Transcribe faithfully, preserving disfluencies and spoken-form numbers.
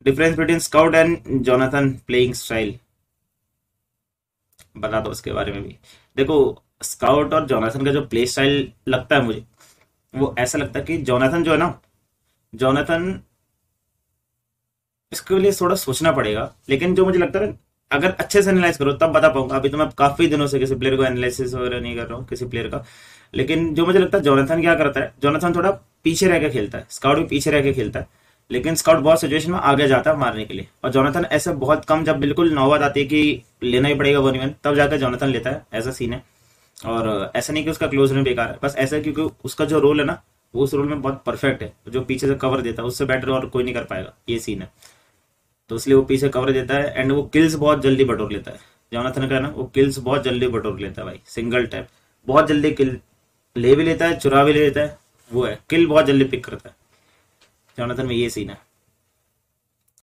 Difference between Scout and Jonathan playing style, बता दो उसके बारे में भी। देखो, स्काउट और जोनाथन का जो प्ले स्टाइल लगता है मुझे, वो ऐसा लगता है कि जोनाथन जो है ना, जोनाथन, इसके लिए थोड़ा सोचना पड़ेगा, लेकिन जो मुझे लगता है, अगर अच्छे से एनालाइज करो तब बता पाऊंगा। अभी तो मैं काफी दिनों से किसी प्लेयर को एनालिसिस वगैरह नहीं कर रहा हूँ किसी प्लेयर का। लेकिन जो मुझे लगता है जोनाथन क्या करता है, जोनाथन थोड़ा पीछे रह के खेलता है, स्काउट भी पीछे रह के खेलता है, लेकिन स्काउट बहुत सिचुएशन में आगे जाता है मारने के लिए। और जोनाथन ऐसे बहुत कम, जब बिल्कुल नौबत आती है कि लेना ही पड़ेगा वन वन, तब जाकर जोनाथन लेता है, ऐसा सीन है। और ऐसा नहीं कि उसका क्लोज में बेकार है, बस ऐसा है क्योंकि उसका जो रोल है ना, वो उस रोल में बहुत परफेक्ट है। जो पीछे से कवर देता है उससे बेटर और कोई नहीं कर पाएगा, ये सीन है। तो इसलिए वो पीछे कवर देता है, एंड वो किल्स बहुत जल्दी बटोर लेता है। जोनाथन का है ना, वो किल्स बहुत जल्दी बटोर लेता है भाई, सिंगल टैप बहुत जल्दी किल ले भी लेता है, चुरा भी ले लेता है। वो है, किल बहुत जल्दी पिक करता है। जोनाथन में ये सीन है।